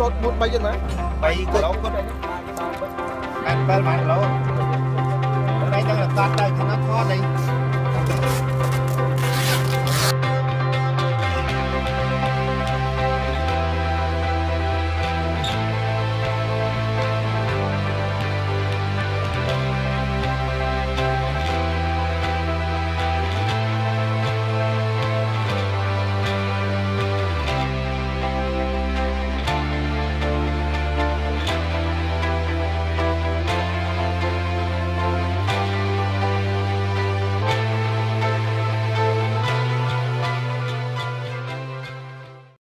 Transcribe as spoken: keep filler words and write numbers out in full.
sốt một bay chân đấy bay cái lỗ có đây bạn bạn lỗ ở đây đang là toàn đây thì nó khó đây